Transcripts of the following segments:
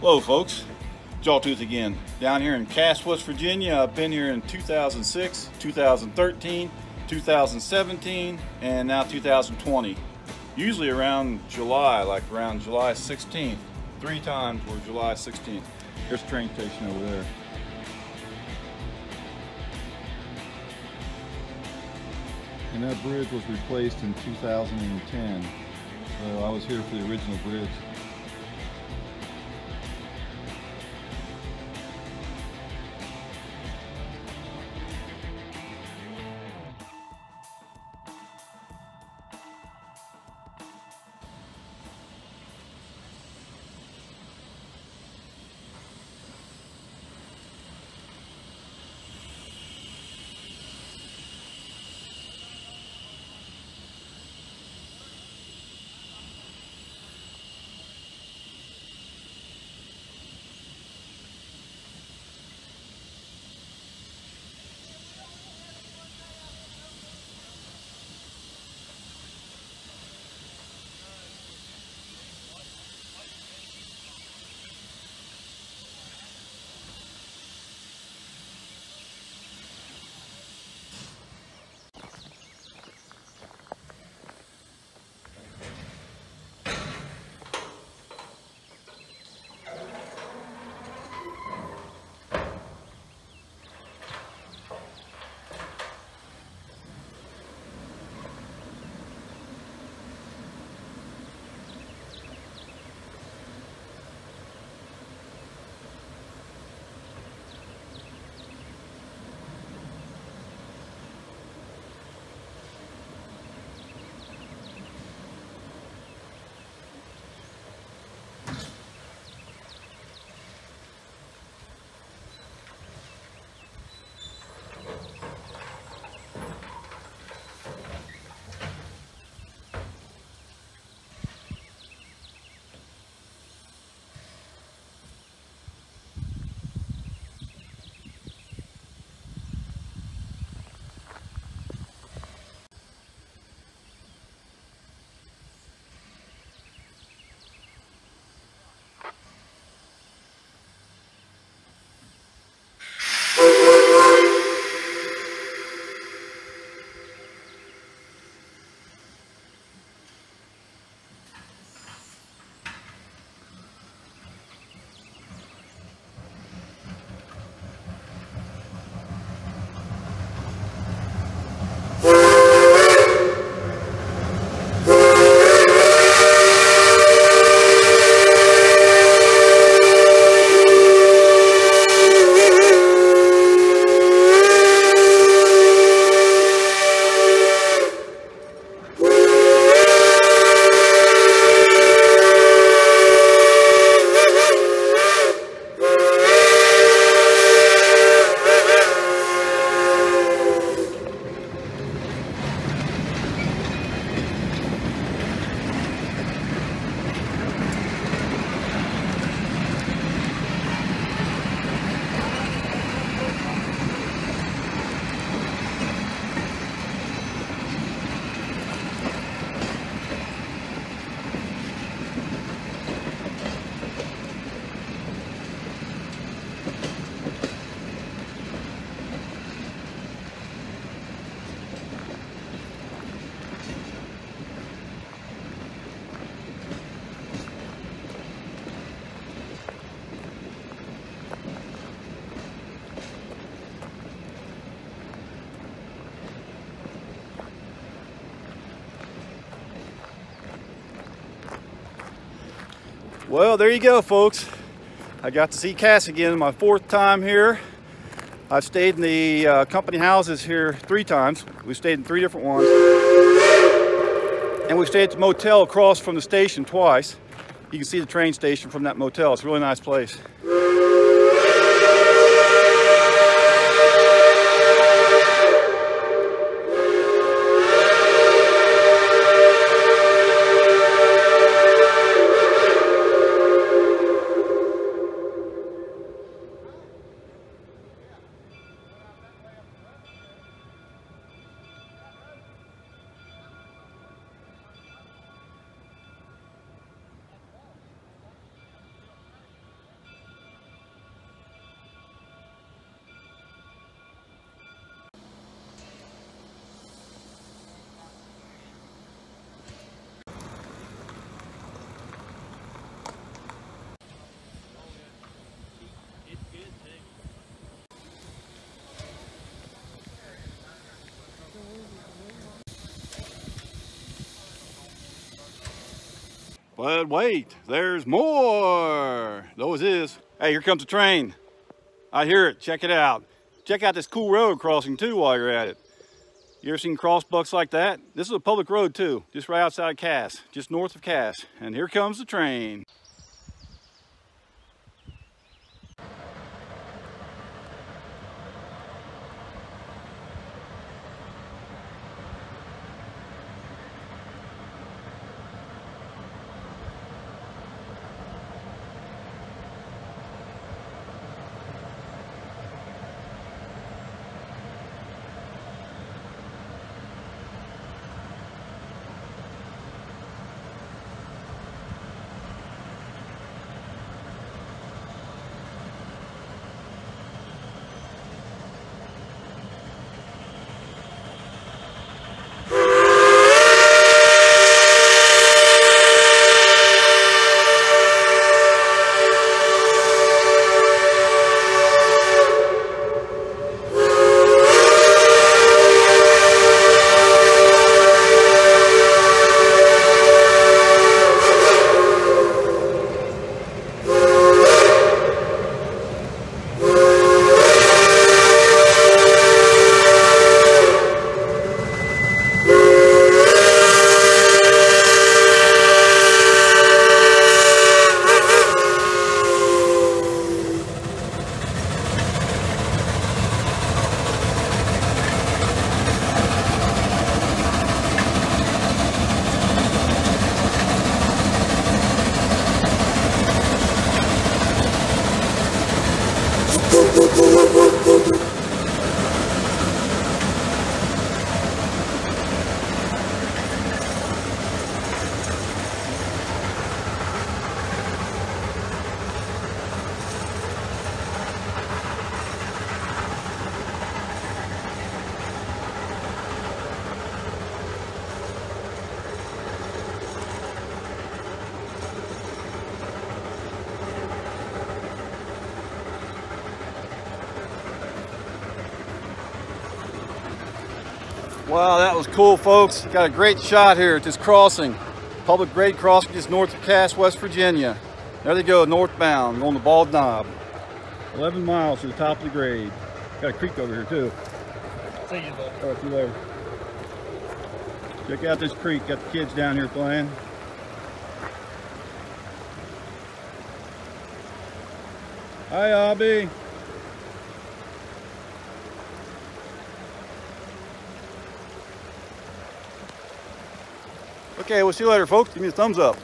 Hello folks, Jawtooth again, down here in Cass, West Virginia. I've been here in 2006, 2013, 2017, and now 2020. Usually around July, like around July 16th. 3 times were July 16th. There's the train station over there. And that bridge was replaced in 2010. So I was here for the original bridge. Well, there you go, folks. I got to see Cass again, my 4th time here. I've stayed in the company houses here 3 times. We've stayed in 3 different ones. And we stayed at the motel across from the station twice. You can see the train station from that motel. It's a really nice place. But wait, there's more. Those is. Hey, here comes the train. I hear it. Check it out. Check out this cool road crossing too while you're at it. You ever seen cross bucks like that? This is a public road too, just right outside Cass, just north of Cass. And here comes the train. Wow, that was cool, folks. Got a great shot here at this crossing. Public grade crossing just north of Cass, West Virginia. There they go, northbound, going to Bald Knob. 11 miles to the top of the grade. Got a creek over here, too. See you, bud. All right, see you later. Check out this creek. Got the kids down here playing. Hi, Abby. Okay, we'll see you later, folks. Give me a thumbs up.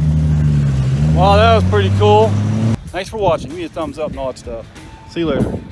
Wow, that was pretty cool. Thanks for watching. Give me a thumbs up and all that stuff. See you later.